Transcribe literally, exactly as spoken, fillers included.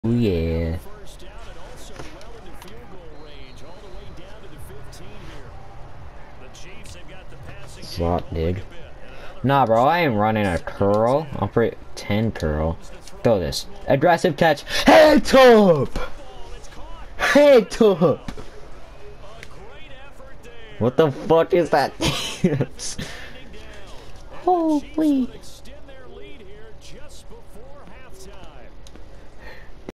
Oh yeah. Slot dig. Nah, bro, I ain't running a curl. I'll put ten curl. Throw this. Aggressive catch. Head top! Head top! What the fuck is that? Holy.